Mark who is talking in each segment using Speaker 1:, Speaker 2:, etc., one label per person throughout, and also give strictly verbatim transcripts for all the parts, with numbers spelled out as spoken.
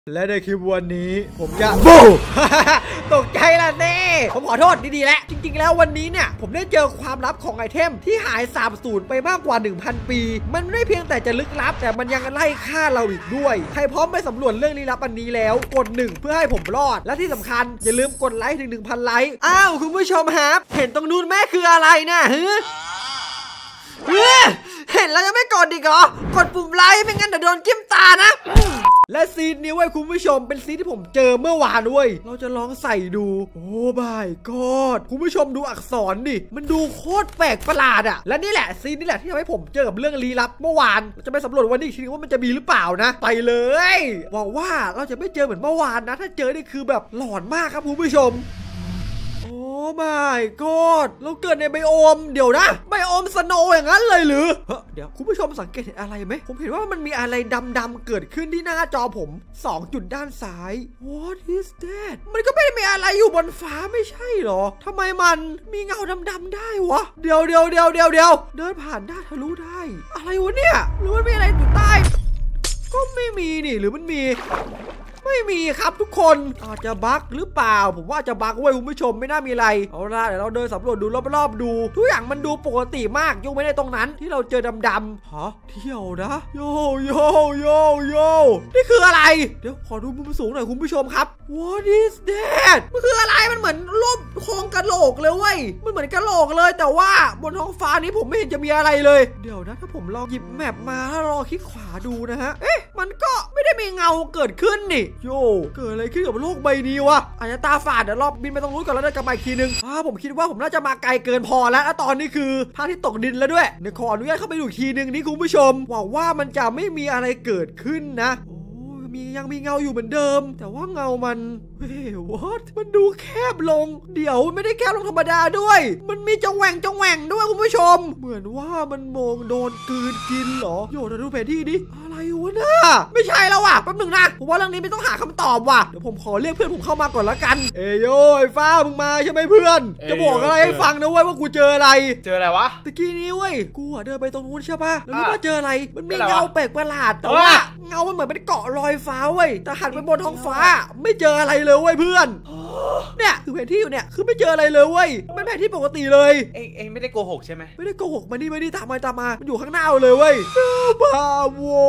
Speaker 1: และในคลิปวันนี้ผมจะบู ตกใจละเน่ผมขอโทษดีๆแล้วจริงๆแล้ววันนี้เนี่ยผมได้เจอความลับของไอเทมที่หายสาบสูญไปมากกว่า หนึ่งพัน ปีมันไม่เพียงแต่จะลึกลับแต่มันยังไล่ฆ่าเราอีกด้วยใครพร้อมไปสำรวจเรื่องลี้ลับอันนี้แล้วกดหนึ่งเพื่อให้ผมรอดและที่สำคัญอย่าลืมกดไลค์ถึง หนึ่งพัน ไลค์อ้าวคุณผู้ชมครับเห็นตรงนู้นแม่คืออะไรนะฮึเห็นแล้วยังไม่กดอีกเหรอกดปุ่มไลค์ไม่งั้นเดี๋ยวโดนจิ้มตานะและซีนนี้เว้ยคุณผู้ชมเป็นซีนที่ผมเจอเมื่อวานเว้ยเราจะลองใส่ดูโอ้บายกอดคุณผู้ชมดูอักษรดิมันดูโคตรแปลกประหลาดอะและนี่แหละซีนนี่แหละที่ทำให้ผมเจอกับเรื่องลี้ลับเมื่อวานเราจะไปสำรวจวันนี้อีกทีนึงว่ามันจะมีหรือเปล่านะไปเลยหวังว่าเราจะไม่เจอเหมือนเมื่อวานนะถ้าเจอนี่คือแบบหลอนมากครับคุณผู้ชมโอ้ไม่กอดเราเกิดในไบโอมเดี๋ยวนะไบโอมสโนว์อย่างนั้นเลยหรือเฮ้ยเดี๋ยวคุณผู้ชมสังเกตเห็นอะไรไหมผมเห็นว่ามันมีอะไรดำๆเกิดขึ้นที่หน้าจอผมสองจุดด้านซ้าย What is that มันก็ไม่ได้มีอะไรอยู่บนฟ้าไม่ใช่หรอทำไมมันมีเงาดำๆได้วะเดี๋ยวเดี๋ยวเดี๋ยวเดี๋ยวเดี๋ยวเดินผ่านได้ทะลุได้อะไรวะเนี่ยหรือมันมีอะไรอยู่ใต้ก็ไม่มีนี่หรือมันมีไม่มีครับทุกคนอาจจะบั๊กหรือเปล่าผมว่าจะบั๊กเว้ยคุณผู้ชมไม่น่ามีอะไรเอาล่ะเดี๋ยวเราเดินสำรวจดูรอบๆดูทุกอย่างมันดูปกติมากยกเว้นในตรงนั้นที่เราเจอดำๆฮะเที่ยวนะโยโยโยโยนี่คืออะไรเดี๋ยวขอดูมุมสูงหน่อยคุณผู้ชมครับ What is that มันคืออะไรมันเหมือนรูปโครงกะโหลกเลยเว้ยมันเหมือนกะโหลกเลยแต่ว่าบนท้องฟ้านี้ผมไม่เห็นจะมีอะไรเลยเดี๋ยวนะถ้าผมลองหยิบแมปมาแล้วลองคลิกขวาดูนะฮะเอ๊ะมันก็ไม่ได้มีเงาเกิดขึ้นนี่โยเกิดอะไรขึ้นกับโลกใบนี้วะอาจจะตาฝาดเดี๋ยวรอบบินไปตรงนู้นก่อนแล้วเดินกลับมาอีกทีนึงอ่าผมคิดว่าผมน่าจะมาไกลเกินพอแล้วแล้วตอนนี้คือพระอาทิตย์ตกดินแล้วด้วยเดี๋ยวขออนุญาตเข้าไปดูอีกทีนึงนี่คุณผู้ชมหวังว่ามันจะไม่มีอะไรเกิดขึ้นนะโอ้มียังมีเงาอยู่เหมือนเดิมแต่ว่าเงามันเฮ้ย what มันดูแคบลงเดี๋ยวไม่ได้แคบลงธรรมดาด้วยมันมีจังแหว่งจังแหว่งด้วยคุณผู้ชมเหมือนว่ามันมองโดนกลืนกินเหรอโยนดูแผนที่ดิอะไรวะน่ะไม่ใช่แล้วว่ะแป๊บหนึ่งนะผมว่าเรื่องนี้ไม่ต้องหาคำตอบว่ะเดี๋ยวผมขอเรียกเพื่อนผมเข้ามาก่อนละกันเอโยไอ้ฟ้ามึงมาใช่ไหมเพื่อนจะบอกอะไรให้ฟังนะเว้ยว่ากูเจออะไร
Speaker 2: เจออะไรวะ
Speaker 1: ตะกี้นี้เว้ยกูเดินไปตรงนู้นใช่ปะแล้วรู้ว่าเจออะไรมันมีเงาแปลกประหลาดแต่ว่าเงามันเหมือนเป็นเกาะลอยฟ้าเว้ยแต่หันไปบนท้องฟ้าไม่เจออะไรเลยเว้ยเพื่อนเนี่ยคือแผนที่อยู่เนี่ยคือไม่เจออะไรเลยเว้ยมันแผนที่ปกติเลย
Speaker 2: เอ็งเอ็งไม่ได้โกหกใช่ไหม
Speaker 1: ไม่ได้โกหกมานี่มานี่ตามมาตามมามันอยู่ข้างหน้าเลยเว้ยบ้าโว้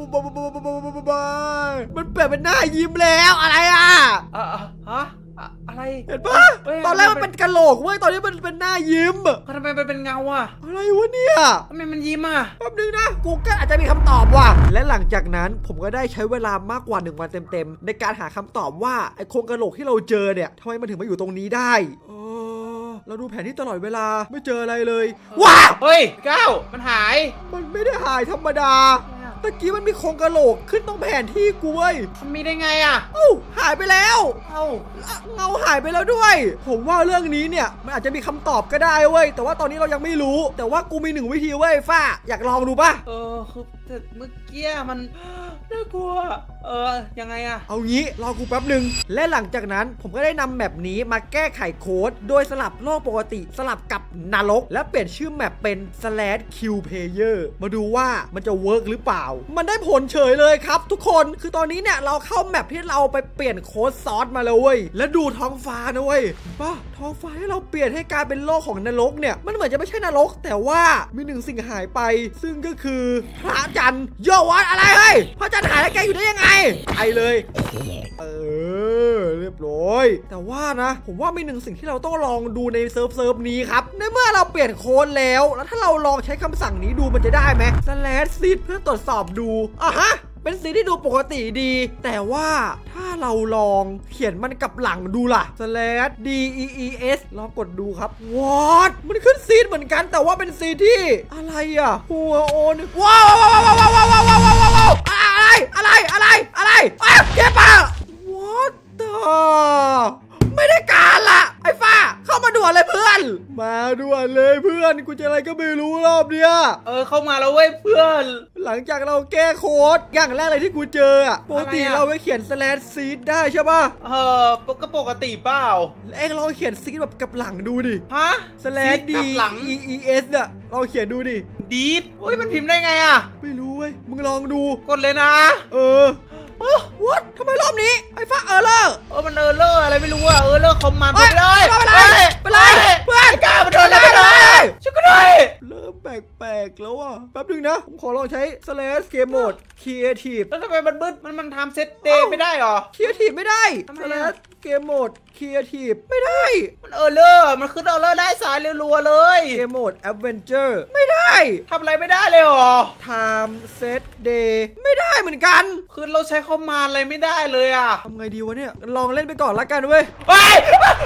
Speaker 1: มันเปลี่ยนเป็นหน้ายิ้มแล้วอะไรอ่ะ
Speaker 2: อ่ะฮะอะไร
Speaker 1: เห็นปะตอนแรกมันเป็นกะโหลกเว้ยตอนนี้มันเป็นหน้ายิ้ม
Speaker 2: ทำไมมันเป็นเงาอ่ะ
Speaker 1: อะไรวะเนี่ย
Speaker 2: ทำไมมันยิ้มอ่ะ
Speaker 1: แป๊บนึงนะกูก็อาจจะมีคำตอบว่ะและหลังจากนั้นผมก็ได้ใช้เวลามากกว่าหนึ่งวันเต็มๆในการหาคำตอบว่าไอ้โครงกะโหลกที่เราเจอเนี่ยทำไมมันถึงมาอยู่ตรงนี้ได้เราดูแผนที่ตลอดเวลาไม่เจออะไรเลยว้า
Speaker 2: เฮ้ยก้าวมันหาย
Speaker 1: มันไม่ได้หายธรรมดาตะกี้มันมีโครงกะโหลกขึ้นตรงแผนที่กูเว้ย
Speaker 2: มันมีได้ไงอ่ะ
Speaker 1: เอ้าหายไปแล้ว
Speaker 2: เอ้า
Speaker 1: เงาหายไปแล้วด้วยผมว่าเรื่องนี้เนี่ยมันอาจจะมีคำตอบก็ได้เว้ยแต่ว่าตอนนี้เรายังไม่รู้แต่ว่ากูมีหนึ่งวิธีเว้ยฟ้าอยากลองดูป่ะ
Speaker 2: เออคือแต่เมื่อกี้มันน่ากลัวเออยังไงอะ
Speaker 1: เอางี้รอกูแป๊บหนึ่งและหลังจากนั้นผมก็ได้นำแมปนี้มาแก้ไขโค้ดโดยสลับโลกปกติสลับกับนรกและเปลี่ยนชื่อแมปเป็น slash q player มาดูว่ามันจะเวิร์กหรือเปล่ามันได้ผลเฉยเลยครับทุกคนคือตอนนี้เนี่ยเราเข้าแมปที่เราไปเปลี่ยนโค้ดซอสมาแล้วเว้ยและดูท้องฟ้านะเว้ยป่ะท้องฟ้าที่เราเปลี่ยนให้กลายเป็นโลกของนรกเนี่ยมันเหมือนจะไม่ใช่นรกแต่ว่ามีหนึ่งสิ่งหายไปซึ่งก็คือพระจันทร์โยวัดอะไรเฮ้ยพระจันทร์หายแล้วแกอยู่ได้ยังไงไปเลยเออเรียบร้อยแต่ว่านะผมว่ามีหนึ่งสิ่งที่เราต้องลองดูในเซิร์ฟเซิร์ฟนี้ครับในเมื่อเราเปลี่ยนโค้ดแล้วแล้วถ้าเราลองใช้คำสั่งนี้ดูมันจะได้ไหม slash seed เพื่อตรวจสอบดูอ่ะฮะเป็นสีที่ดูปกติดีแต่ว่าถ้าเราลองเขียนมันกับหลังดูล่ะ slash dees ลองกดดูครับ what มันขึ้นซีดเหมือนกันแต่ว่าเป็นซีที่อะไรอ่ะหัวโอนว้าวว้าวว้าวว้าวว้าวว้าวว้าวว้าวว้าวอะไรอะไรอะไรอะไรอ้าวเจ็บปะ what the ไม่ได้การละไอ้ฟ้าเข้ามาด่วนเลยเพื่อนมาด่วนเลยเพื่อนกูจะอะไรก็ไม่รู้รอบเนี้ย
Speaker 2: เออเข้ามาแล้วเว้ยเพื่อน
Speaker 1: หลังจากเราแก้โค้ดอย่างแรกเลยที่กูเจออ่ะปกติเราไปเขียน slash seed ได้ใช่ป่ะ
Speaker 2: เออก็ปกติเปล่า
Speaker 1: เอ็งลองเขียน seed แบบกับหลังดูดิ
Speaker 2: ฮะ
Speaker 1: slash dees อ่ะลองเขียนดูดิ
Speaker 2: ดีดเฮ้ยมันพิมพ์ได้ไงอ่ะ
Speaker 1: ไม่รู้เว้ยมึงลองดู
Speaker 2: กดเลยนะ
Speaker 1: เออวัดทำไมรอบนี้ไอ้ฟ้าเออเลอร์
Speaker 2: เออมันเออเลอร์อะไรไม่รู้อะเออเลอร์คอมมานด์ไปเลย
Speaker 1: ไปเลยไปเลยเพื่อน
Speaker 2: กล้ามาโดนอะไรไปเลยช่วยกันหน่อย
Speaker 1: เริ่มแปลกๆแล้วอ่ะแป๊บนึงนะผมขอลองใช้ slash game mode creative
Speaker 2: แล้วทำไมมันมืดมันมันทำเซตเดย์ไม่ได้หรอ
Speaker 1: creative ไม่ได้
Speaker 2: ทำไม
Speaker 1: slash game mode creative ไม่ได้
Speaker 2: มันเออเลอร์มันขึ้นเออเลอร์ได้สายรัวๆเลย
Speaker 1: game mode adventure ไม่ได้
Speaker 2: ทำอะไรไม่ได้เลยหรอ
Speaker 1: time set day ไม่ได้เหมือนกัน
Speaker 2: คือเราใช้คอมมานด์อะไรไม่ได้เลยอะ
Speaker 1: ทำไงดีวะเนี่ยลองเล่นไปก่อนละกันเว้ย
Speaker 2: เฮ้ย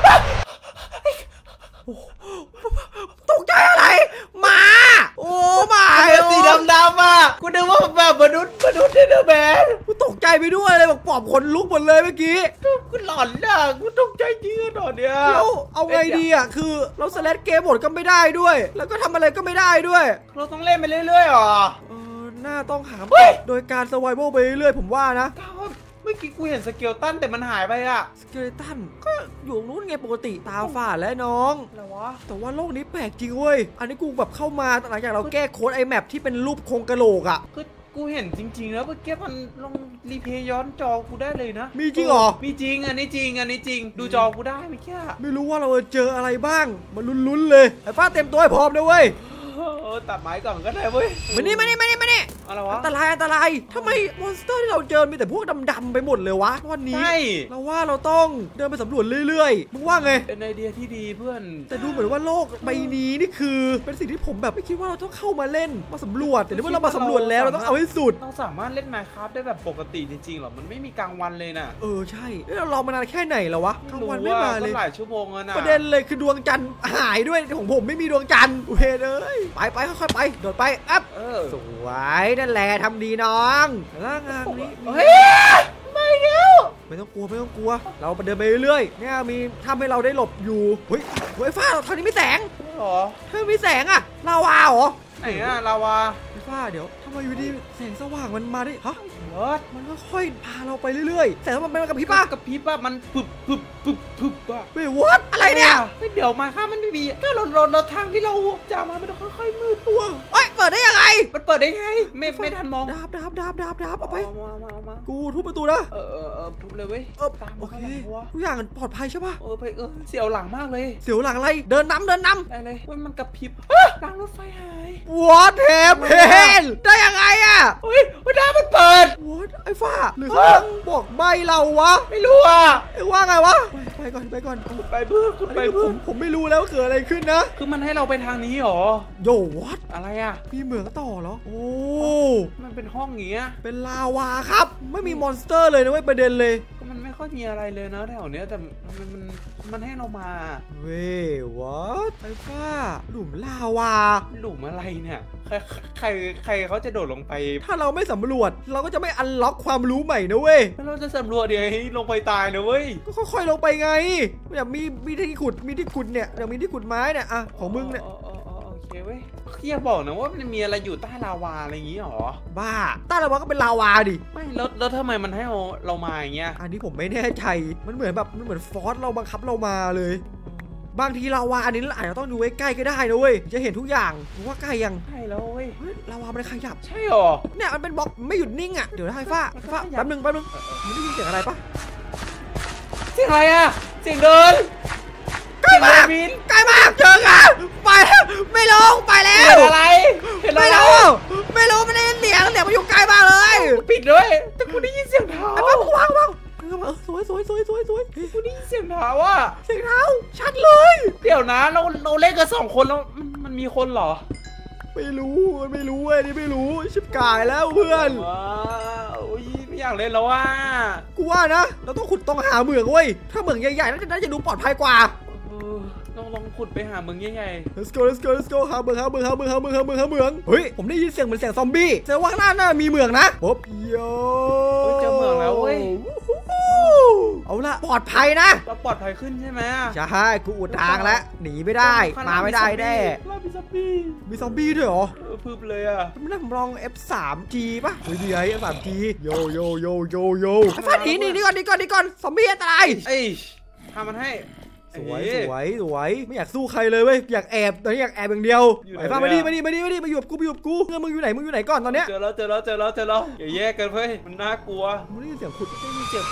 Speaker 1: ตกใจอะไรหมาโอ้หมา
Speaker 2: ไอ้สีดำๆอ่ะกูนึกว่าแบบมนุษย์มนุษย์เดนแมน
Speaker 1: กูตกใจไปด้วยเลยบอกปอบขนลุกหมดเลยเมื่อกี้
Speaker 2: กูหลอนอ่ะกูตกใจจริงอ่ะตอนเนี้ย
Speaker 1: แล้วเอาไงดีอ่ะคือเราสแลชเกมหมดก็ไม่ได้ด้วย แล้วก็ทำอะไรก็ไม่ได้ด้วย
Speaker 2: เราต้องเล่นไปเรื่อยๆหรอ
Speaker 1: เออหน้าต้องหา
Speaker 2: เฮ้ย
Speaker 1: โดยการสไวเบิลไปเรื่อยๆผมว่านะ
Speaker 2: ก้าวเมื่อกี้กูเห็นสเกลตันแต่มันหายไปอ่ะ
Speaker 1: สเกเลตันก็อยู่ตรงนู้นไงปกติตาฝาดและน้อง
Speaker 2: อะไรวะ
Speaker 1: แต่ว่าโลกนี้แปลกจริงเว้ยอันนี้กูแบบเข้ามาหลังจากเราแก้โค้ดไอแมปที่เป็นรูปโครงกะโหลกอ่ะ
Speaker 2: คือกูเห็นจริงๆแล้วเมื่อกี้มันลงรีเพย์ย้อนจอกูได้เลยนะ
Speaker 1: มีจริงเหรอ
Speaker 2: มีจริงอันนี้จริงอันนี้จริงดูจอกูได้เมื่อกี้
Speaker 1: ไม่รู้ว่าเราจะเจออะไรบ้างมาลุ้นๆเลยไอ้ฟ้าเต็มตัวให้พร้อมนะเว้ย
Speaker 2: เออตัดไม้ก่อนก็ได้เว้ย
Speaker 1: มานี่มานี่มานี่มานี่
Speaker 2: อะไรวะ
Speaker 1: อันตรายอันตรายทำไมมอนสเตอร์ที่เราเจอมีแต่พวกดำๆไปหมดเลยวะวันนี้
Speaker 2: ใช่
Speaker 1: เราว่าเราต้องเดินไปสำรวจเรื่อยๆมึงว่าไง
Speaker 2: เป็นไอเดียที่ดีเพื่อน
Speaker 1: แต่ดูเหมือนว่าโลกใบนี้นี่คือเป็นสิ่งที่ผมแบบไม่คิดว่าเราต้องเข้ามาเล่นมาสำรวจแต่เมื่อเรามาสำรวจแล้วเราต้องเอาให้สุด
Speaker 2: เราสามารถเล่น Minecraft ได้แบบปกติจริงๆหรอมันไม่มีกลางวันเลยน่ะ
Speaker 1: เออใช่เอ้ยเรารอมานานแค่ไหนแล้ววะกลางวันไม่มาเลย
Speaker 2: ก็หลายชั่วโมงแล้วนะ
Speaker 1: ประเด็นเลยคือดวงจันทร์หายด้วยของผมไม่มีดวงจันทร์เฮ้ยเอ้ยไปไปค่อยๆไปโดดไปอัพ
Speaker 2: เออ
Speaker 1: สวยนั่นแหละทำดีน้องล่างงานนี้
Speaker 2: เฮ้ยไม่เร็ว
Speaker 1: ไม่ต้องกลัวไม่ต้องกลัว เราเดินไปเรื่อยๆเนี่ยมีทำให้เราได้หลบอยู่เฮ้ยเฮ้ยฟ้าทางนี้มีแสง
Speaker 2: หรอ
Speaker 1: เฮ้ยมีแสงอะลาวาเหรอ
Speaker 2: ไหนอะลาวา
Speaker 1: ไอ้ฟ้าเดี๋ยวทำไมอยู่ดีแสงสว่างมันมาได้ฮะ
Speaker 2: เลิศ
Speaker 1: มันก็ค่อยพาเราไปเรื่อยๆแสงมันเป็นกับพี่ป้า
Speaker 2: กับพริบอะมันปึบปึบปึบปึบอะ
Speaker 1: เฮ้ยวัดอะไรเนี่ย
Speaker 2: เฮ้ยเดี๋ยวมาค่ะมันไม่มีก็เราเราเราทางที่เราจะมามันค่อยๆมืด
Speaker 1: ตัวเอ้ยเปิดได้ยังไง
Speaker 2: มันเปิดได้ไงไม่ไม่ทันมอง
Speaker 1: ดาบดาบดาบดาบดาบเอาไป
Speaker 2: มามามา
Speaker 1: กูทุบประตูนะ
Speaker 2: เออเออเออทุบเลยเว้ย
Speaker 1: เออ
Speaker 2: ตาม
Speaker 1: โอ
Speaker 2: มา
Speaker 1: เค
Speaker 2: ข้างหลังวะ
Speaker 1: ทุกอย่างปลอดภัยใช่ปะ
Speaker 2: เออไปเออเสียวหลังมากเลย
Speaker 1: เสียวหลังอะไรเดินนำเดินน
Speaker 2: ได้เลยเว้ยมันกระพริบรางรถไฟหาย
Speaker 1: ำวอดเทปเพนได้ยังไงอะ
Speaker 2: เฮ้ยวันน้ามันเปิด
Speaker 1: วอดไอ้ฟ้าหรือเขากำลังบอกใบเราวะ
Speaker 2: ไม่รู้อ่ะ
Speaker 1: ไอ้ว่าไงวะไปก่อนไปก่อน
Speaker 2: ไปเพื่อคุณไป
Speaker 1: ไปผ
Speaker 2: เพื่อ
Speaker 1: มผมไม่รู้แล้วว่าเกิดอะไรขึ้นนะ
Speaker 2: คือมันให้เราไปทางนี้หรอ
Speaker 1: โยวอด
Speaker 2: อะไรอ่ะ
Speaker 1: มีเหมืองต่อเหรอโอ้
Speaker 2: มันเป็นห้องอย่างเงี้ย
Speaker 1: เป็นลาวาครับ ไม่มีมอนสเตอร์เลยนะเว้ยประเด็นเลย
Speaker 2: ก็มันไม่ค่อยมีอะไรเลยนะแถวเนี้ยแต่มันมันมันให้เรามา
Speaker 1: เว้ยวอดไอ้ฟ้าหลุมลาวา
Speaker 2: หลุมอะไรเนี่ยใครใครใครเขาจะโดดลงไป
Speaker 1: ถ้าเราไม่สำรวจเราก็จะไม่อันล็อกความรู้ใหม่นะเว้ย
Speaker 2: แล้วเราจะสำรวจเดี๋ยวให้ลงไปตายนะเว้ย
Speaker 1: ก็ค่อยๆลงไปไงแบบมีมีที่ขุดมีที่ขุดเนี่ยเดี๋ยวมีที่ขุดไม้เนี่ยอะของมึงเนี่ย
Speaker 2: อ๋ออ๋ออ๋อโอเคเว้ยอย่าบอกนะว่ามันมีอะไรอยู่ใต้ลาวาอะไรอย่างงี้หรอ
Speaker 1: บ้าใต้ลาวาก็เป็นลาวาดิ
Speaker 2: ไม่แล้วแล้วทำไมมันให้เราเรามาอย่างเงี้ย
Speaker 1: อันนี้ผมไม่แน่ใจมันเหมือนแบบมันเหมือนฟอสเราบังคับเรามาเลย บางทีลาวาอันนี้เราอาจจะต้องดูใกล้ๆก็ได้นะเว้ยจะเห็นทุกอย่างรู้ว่าใกล้ยัง
Speaker 2: ใช่แล้วเว้ย
Speaker 1: เฮ้ยลาวามันขยับ
Speaker 2: ใช่หรอ
Speaker 1: เนี่ยมันเป็นบล็อกไม่หยุดนิ่งอ่ะเดี๋ยวนะไฟฟ้าไฟฟ้าแป๊บนึงแป๊บนึงมันได้ยินเสียงอะไรปะ
Speaker 2: เสียงอะไรอะเสียงเดิน
Speaker 1: ใกล้มาก
Speaker 2: วิน
Speaker 1: ใกล้มากเจอกันไปแล้วไม่ลงไปแล้
Speaker 2: เห็
Speaker 1: วน
Speaker 2: อะไรเห็นอะไร
Speaker 1: ไม่รู้ไม่รู้ไม่ได้ยินเสียงเสียงมันอยู่ไกลมากเลย
Speaker 2: ปิดด้วยแต่กูได้ยินเสียงเท้า
Speaker 1: ไอ้ป้ามึงวางวางเออสวยสวยสวยสวยสวย
Speaker 2: กูได้ยินเสียงเท้าว่ะ
Speaker 1: เสียงเท้าชัดเลย
Speaker 2: เดี๋ยวนะเราเราเล่นกันสองคนแล้วมันมันมีคนเหรอ
Speaker 1: ไม่รู้ไม่รู้เว้ยนี่ไม่รู้ชิบกายแล้วเพื่อน
Speaker 2: ว้าวอุ๊ยไม่อยากเล่นแล้วว่ะ
Speaker 1: กูว่านะเราต้องขุดตรงหาเหมืองเว้ยถ้าเหมืองใหญ่ๆน่าจะน่าจะดูปลอดภัยกว่า
Speaker 2: เออลองลองขุดไปหามึงใหญ่
Speaker 1: let's go let's go let's go หาเหมืองหาเหมืองหาเหมืองหาเหมืองหาเหมืองหาเหมืองเฮ้ยผมได้ยินเสียงเหมือนเสียงซอมบี้แสดงว่าข้างหน้าน่ามีเหมืองนะปุ๊บโย
Speaker 2: ๆเฮ้ยเจอเหมืองแล้วเว้ย
Speaker 1: เอาละปลอดภัยนะ
Speaker 2: เราปลอดภัยขึ้นใช่ไหม
Speaker 1: ใช่กูอุดทางแล้วหนีไม่ได้มาไม่ได้แน่
Speaker 2: ลาบิซอมบี้
Speaker 1: มีซอมบี้ด้วยเหรอ
Speaker 2: เออพึบเลยอ่ะ
Speaker 1: ไม่ได้ผมลอง เอฟ ทรี จี ป่ะเฮ้ยดีไอ เอฟ ทรี จี โยโยโยโยโยไอ้ฟ้าหนีหนีนี่ก่อนนี่ก่อนนี่ก่อนซอมบี้อันตราย
Speaker 2: เอ้ยทำมันให้
Speaker 1: สวยสวยสวยไม่อยากสู้ใครเลยเว้ยอยากแอบตอนนี้อยากแอบอย่างเดียวไปฟ้ามาดิมาดิมาดิมาดิมาอยู่กับกูมาอยู่กับกูเงือมึงอยู่ไหนมึงอยู่ไหนก่อนตอนเนี้ย
Speaker 2: เจอแล้วเจอแล้วเจอแล้วเจอแล้วอย่าแยกกันเว้ยมันน่ากลัว
Speaker 1: มึงได้ยินเสียงขุด
Speaker 2: ได้ยินเสียง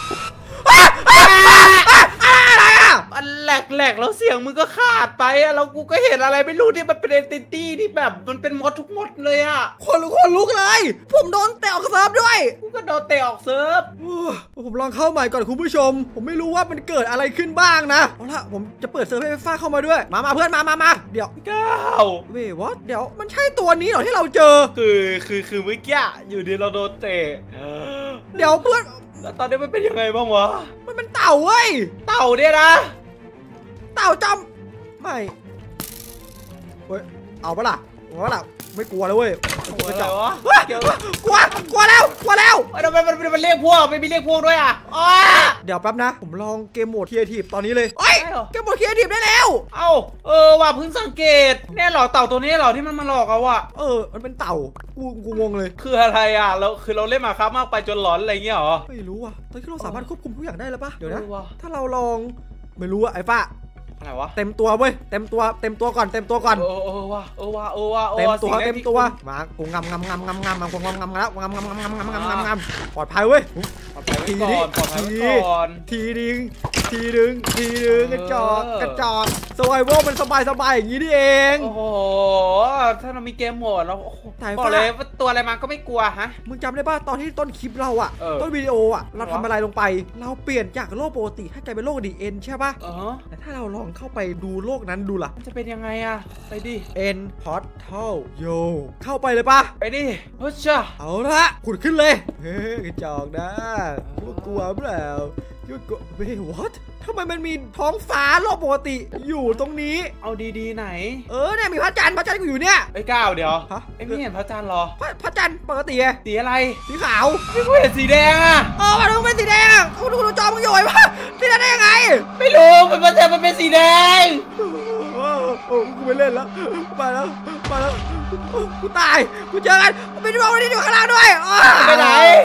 Speaker 1: อะไรอ่ะ
Speaker 2: มันแหลกแหลกแล้วเสียงมึงก็ขาดไปอะแล้วกูก็เห็นอะไรไม่รู้ที่มันเป็นเอนติตี้ที่แบบมันเป็นมดทุกมดเลยอะ
Speaker 1: คนลุกคนลุกเลยผมโดนเตะออกเซิร์ฟด้วย
Speaker 2: กูก็โดนเตะออกเซิร์ฟ
Speaker 1: ผมลองเข้าใหม่ก่อนคุณผู้ชมผมไม่รู้ว่ามันเกิดอะไรขึ้นบ้างนะเอาละผมจะเปิดเซิร์ฟให้ฟ้าเข้ามาด้วยมามาเพื่อนมามามาเดี๋ยว
Speaker 2: ก้าว
Speaker 1: เว้ยวอทเดี๋ยวมันใช่ตัวนี้เหรอที่เราเจอ
Speaker 2: คือคือคือเมื่อกี้อยู่ดีเราโดนเตะ
Speaker 1: เดี๋ยวเพื่อน
Speaker 2: แล้วตอนนี้มันเป็นยังไงบ้างวะ
Speaker 1: มันเป็นเต่าเว้ย
Speaker 2: เต่าเนี่ยนะ
Speaker 1: เต่าจำไม่เฮ้ยเอาปะล่ะเอาปะล่ะไม่กลัวแล้วเว้ย
Speaker 2: อะไรวะ
Speaker 1: เฮ้ย
Speaker 2: เกี่ยว
Speaker 1: กลัวกลัวแล้วกลัวแล้ว
Speaker 2: ทำไมมันมันเรียกพวกไม่มีเรียกพวกด้วยอ่ะอ๋อ
Speaker 1: เดี๋ยวแป๊บนะผมลองเกมโหมดครีเอทีฟตอนนี้เลยเอ้ย
Speaker 2: ได้เหรอ
Speaker 1: เกมโหมดครีเอทีฟได้แล้ว
Speaker 2: เอ้าเออว่ะเพิ่งสังเกตเนี่ยเหรอเต่าตัวนี้เหรอที่มันมาหลอกเราอ่ะ
Speaker 1: เออมันเป็นเต่ากูกูงงเลย
Speaker 2: คืออะไรอ่ะเราคือเราเล่นมาครับมากไปจนหลอนอะไรเงี้ยเหรอ
Speaker 1: ไม่รู้ว่ะตอนที่เราสามารถควบคุมทุกอย่างได้แล้วปะเดี๋ยวนะ
Speaker 2: เออว่ะ
Speaker 1: ถ้าเราลองไม่รู้อะไอ้ฟ้า
Speaker 2: อะไรวะ
Speaker 1: เต็มตัวเว้ยเต็มตัวเต็มตัวก่อนเต็มตัวก่อน
Speaker 2: เออเออว่ะเออว่ะเออว่ะ
Speaker 1: เต็มตัว
Speaker 2: สิ่งแรก
Speaker 1: เต็ม
Speaker 2: ที่
Speaker 1: ตัวมากูงำงำงำงำงำงำกูงำงำแล้วงำงำงำงำงำงำงำงำปลอดภัยเว้ย
Speaker 2: ปลอดภัยไว้ก่อนปลอดภัยไว้ก่อน
Speaker 1: ทีดึงทีดึงทีดึงกระจอกกระจอกสไวโวมันสบายสบายอย่างนี้นี่เอง
Speaker 2: โอ้โหถ้าเรามีเกมโหมดเราโอ้โห
Speaker 1: ถ่าย
Speaker 2: บอก
Speaker 1: ฟ้า
Speaker 2: เลยว่าตัวอะไรมาก็ไม่กลัวฮะ
Speaker 1: มึงจำได้ป่ะตอนที่ต้นคลิปเราอะ
Speaker 2: เออ
Speaker 1: ต้นวิดีโออะเราทำอะไรลงไป เราเปลี่ยนจากโลกปกติให้กลายเป็นโลกดีเอ็นใช่ป่ะ
Speaker 2: เออ
Speaker 1: แต่ถ้าเราลองเข้าไปดูโลกนั้นดูล่ะ
Speaker 2: มันจะเป็นยังไงอะไปดิ
Speaker 1: N Portal Yo เข้าไปเลยป่ะ
Speaker 2: ไปดิเฮ้ยจ้า
Speaker 1: เอาละขุดขึ้นเลย เฮ้ยกระจอกนะพวกกลัวเปล่าพวกกลัวเฮ้ย what ทำไมมันมีท้องฟ้าโลกปกติอยู่ตรงนี้
Speaker 2: เอาดีๆไหน
Speaker 1: เออเนี่ยมีพระจันทร์พระจันทร์ก็อยู่เนี่ย
Speaker 2: ไอ้ก้าวเดี๋ยว
Speaker 1: ฮะ
Speaker 2: ไอ้ไม่เห็นพระจันทร์เหรอ
Speaker 1: พระพระจันทร์ปกติไง
Speaker 2: สีอะไร
Speaker 1: สีขาว
Speaker 2: ไม่เห็นสีแดงอะ
Speaker 1: เออมันต้องเป็นสีแดงอ่ะกูดูดูจอมึงอยู่ไอ้ปะสีแดงได้ยังไง
Speaker 2: ไม่รู้มันมันแต่มันเป็นสีแดง
Speaker 1: โอ้โอ้กูไม่เล่นแล้วไปแล้วไปแล้วกูตายกูเจอกันไปดูเอาที่อยู่ข้างล่างด้วย
Speaker 2: ไปไหน